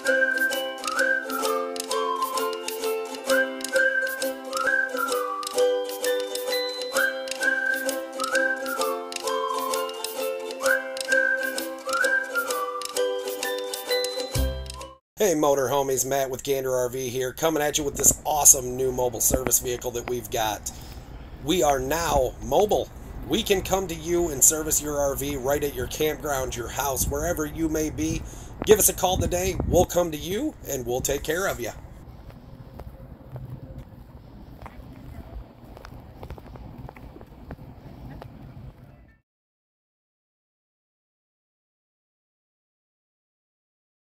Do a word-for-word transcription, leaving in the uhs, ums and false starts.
Hey motor homies, Matt with Gander R V here, coming at you with this awesome new mobile service vehicle that we've got. We are now mobile. We can come to you and service your R V right at your campground, your house, wherever you may be. Give us a call today. We'll come to you and we'll take care of you.